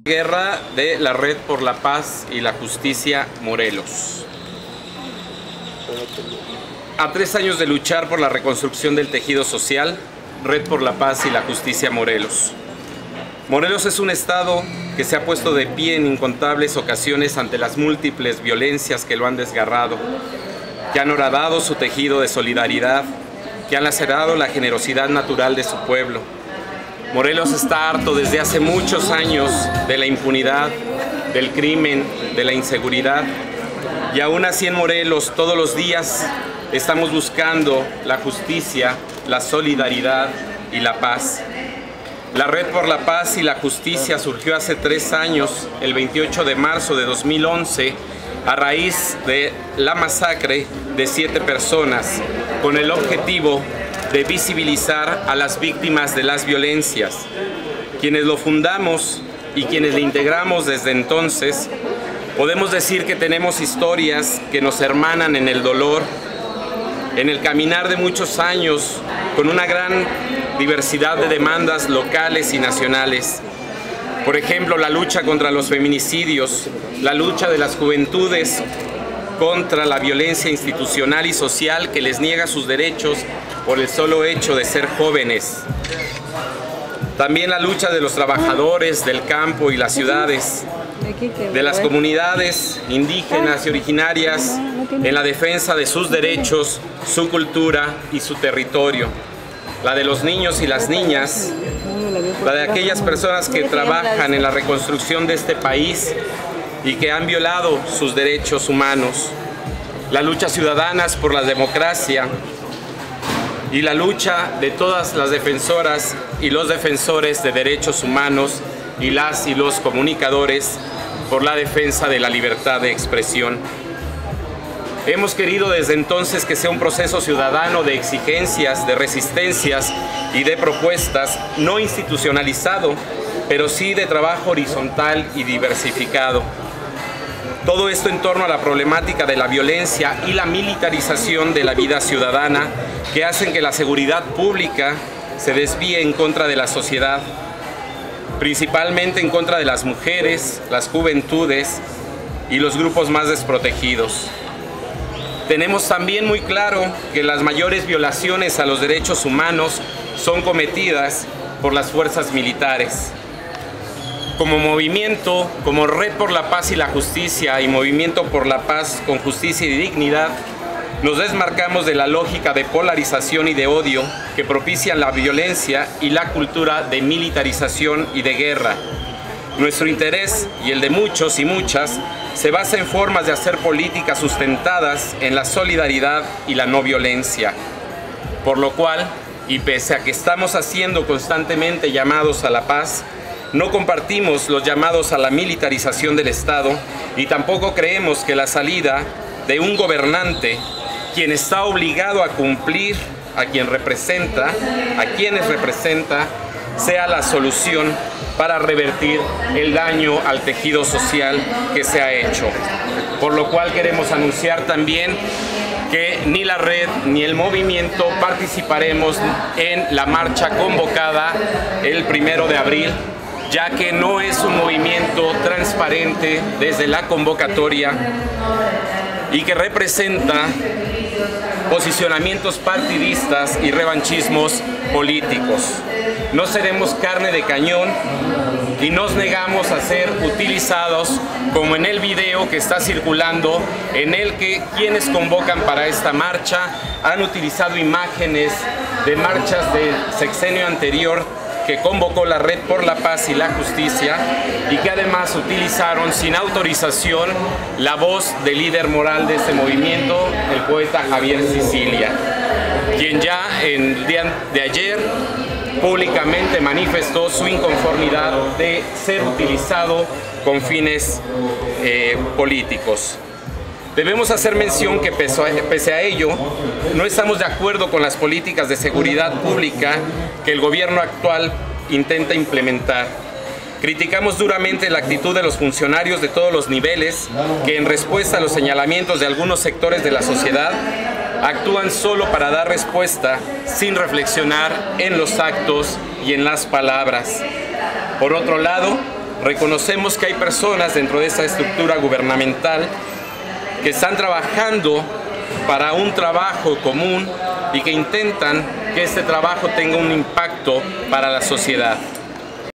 Guerra de la Red por la Paz y la Justicia Morelos. A 3 años de luchar por la reconstrucción del tejido social, Red por la Paz y la Justicia Morelos. Morelos es un estado que se ha puesto de pie en incontables ocasiones ante las múltiples violencias que lo han desgarrado, que han horadado su tejido de solidaridad, que han lacerado la generosidad natural de su pueblo. Morelos está harto desde hace muchos años de la impunidad, del crimen, de la inseguridad. Y aún así en Morelos todos los días estamos buscando la justicia, la solidaridad y la paz. La Red por la Paz y la Justicia surgió hace 3 años, el 28 de marzo de 2011, a raíz de la masacre de 7 personas, con el objetivo de visibilizar a las víctimas de las violencias. Quienes lo fundamos y quienes le integramos desde entonces, podemos decir que tenemos historias que nos hermanan en el dolor, en el caminar de muchos años, con una gran diversidad de demandas locales y nacionales. Por ejemplo, la lucha contra los feminicidios, la lucha de las juventudes contra la violencia institucional y social que les niega sus derechos por el solo hecho de ser jóvenes. También la lucha de los trabajadores del campo y las ciudades, de las comunidades indígenas y originarias en la defensa de sus derechos, su cultura y su territorio. La de los niños y las niñas, la de aquellas personas que trabajan en la reconstrucción de este país y que han violado sus derechos humanos. La lucha ciudadanas por la democracia y la lucha de todas las defensoras y los defensores de derechos humanos y las y los comunicadores por la defensa de la libertad de expresión. Hemos querido desde entonces que sea un proceso ciudadano de exigencias, de resistencias y de propuestas, no institucionalizado, pero sí de trabajo horizontal y diversificado. Todo esto en torno a la problemática de la violencia y la militarización de la vida ciudadana que hacen que la seguridad pública se desvíe en contra de la sociedad, principalmente en contra de las mujeres, las juventudes y los grupos más desprotegidos. Tenemos también muy claro que las mayores violaciones a los derechos humanos son cometidas por las fuerzas militares. Como movimiento, como Red por la Paz y la Justicia y Movimiento por la Paz con Justicia y Dignidad, nos desmarcamos de la lógica de polarización y de odio que propician la violencia y la cultura de militarización y de guerra. Nuestro interés, y el de muchos y muchas, se basa en formas de hacer políticas sustentadas en la solidaridad y la no violencia. Por lo cual, y pese a que estamos haciendo constantemente llamados a la paz, no compartimos los llamados a la militarización del Estado y tampoco creemos que la salida de un gobernante, quien está obligado a cumplir a quienes representa, sea la solución para revertir el daño al tejido social que se ha hecho. Por lo cual queremos anunciar también que ni la red ni el movimiento participaremos en la marcha convocada el 1 de abril, ya que no es un movimiento transparente desde la convocatoria y que representa posicionamientos partidistas y revanchismos políticos. No seremos carne de cañón y nos negamos a ser utilizados como en el video que está circulando, en el que quienes convocan para esta marcha han utilizado imágenes de marchas del sexenio anterior que convocó la Red por la Paz y la Justicia y que además utilizaron sin autorización la voz del líder moral de este movimiento, el poeta Javier Sicilia, quien ya el día de ayer públicamente manifestó su inconformidad de ser utilizado con fines políticos. Debemos hacer mención que pese a ello, no estamos de acuerdo con las políticas de seguridad pública que el gobierno actual intenta implementar. Criticamos duramente la actitud de los funcionarios de todos los niveles que, en respuesta a los señalamientos de algunos sectores de la sociedad, actúan solo para dar respuesta sin reflexionar en los actos y en las palabras. Por otro lado, Reconocemos que hay personas dentro de esa estructura gubernamental que están trabajando para un trabajo común y que intentan que este trabajo tenga un impacto para la sociedad.